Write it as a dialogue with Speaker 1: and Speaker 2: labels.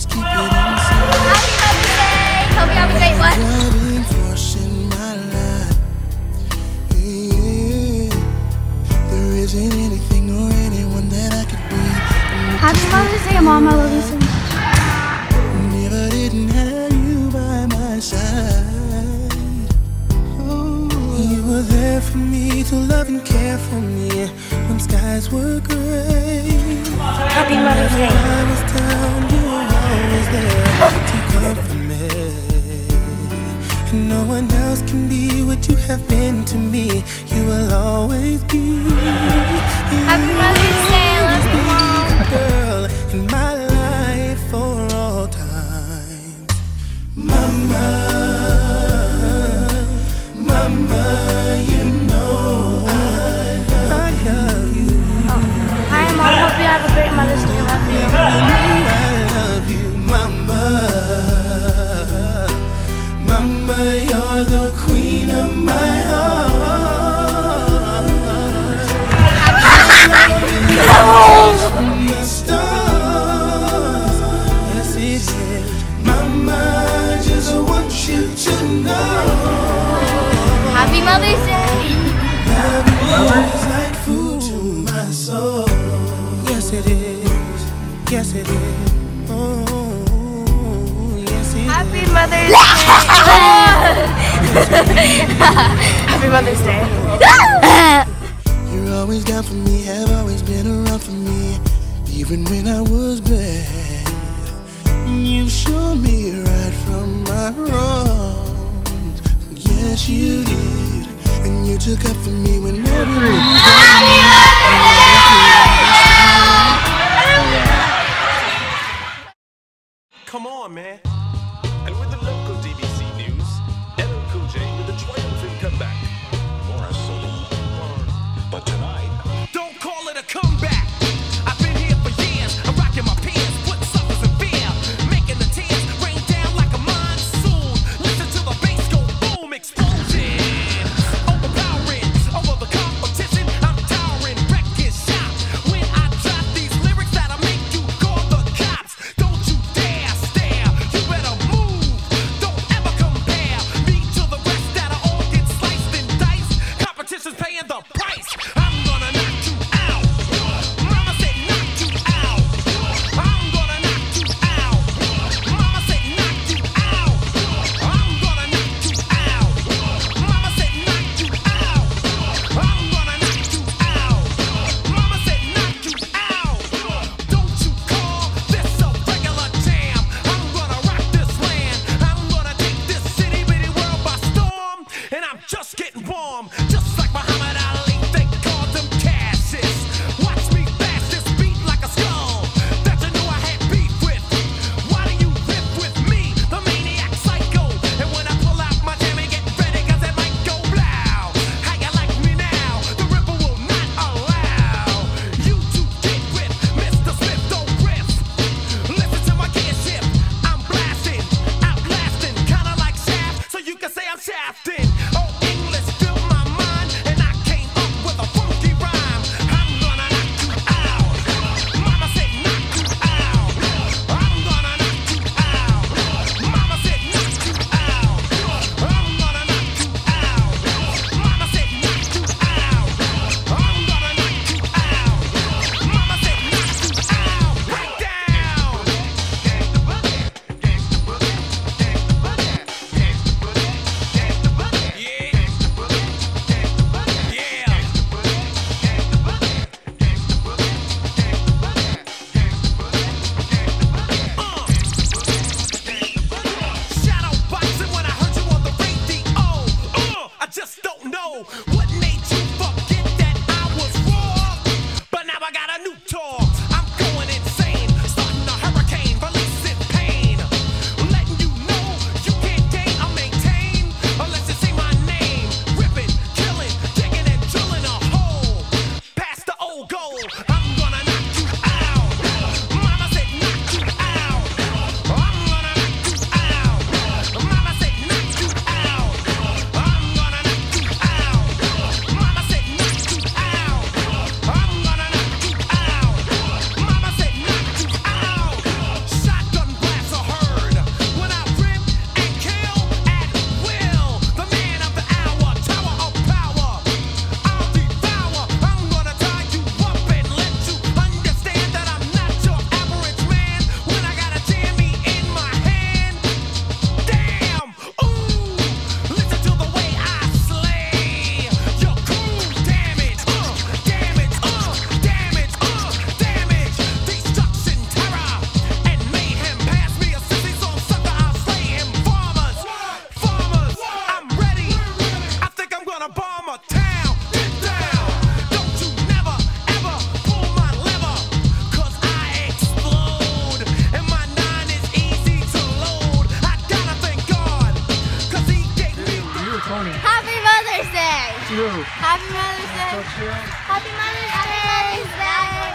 Speaker 1: always keep it inside.
Speaker 2: Happy Mother's Day! Hope you have a great one.
Speaker 1: Driving force in my life. Yeah. There isn't anything or anyone that I could be.
Speaker 2: Happy Mother's Day, Mom. I love you so much.
Speaker 1: Never didn't have you by my side. Oh, you were there for me to love and care for me when skies were gray.
Speaker 2: Happy Mother's Day.
Speaker 1: I was down, you were always there to comfort me. And no one else can be what you have been to me. You will always be.
Speaker 2: Happy Mother's Day. I love you, Mom.
Speaker 1: Girl in my life for all time. Mama, Mama, you know I love you.
Speaker 2: Hi, Mom. Hope you have a great Mother's Day. Love you.
Speaker 1: I love you, Mama. Mama, you're the queen of my heart. From the stars, yes it is. Mama, I just want you to know.
Speaker 2: Happy Mother's Day.
Speaker 1: Love is like food to my soul. Yes it is. Yes it is. Oh, yes it is.
Speaker 2: Happy Mother's Day. Happy Mother's Day.
Speaker 1: You're always down for me, have always been around for me, even when I was bad. You showed me right from my wrongs. Yes, you did. And you took up for me when everyone was
Speaker 3: Come on, man. And with the local DBC news, LL Cool J with a triumphant comeback. Morris so but tonight, don't call it a comeback. I've been here for years. I'm rocking my pants, putting suckers in fear, making the tears rain down like a monsoon. Listen to the bass go boom, explosion, overpowering over the competition. I'm towering, wrecking shop. When I drop these lyrics that'll make you call the cops. Don't you dare stare. You better move.
Speaker 4: you.
Speaker 2: Happy Mother's Day.
Speaker 4: So chill.
Speaker 2: Happy Mother's Day.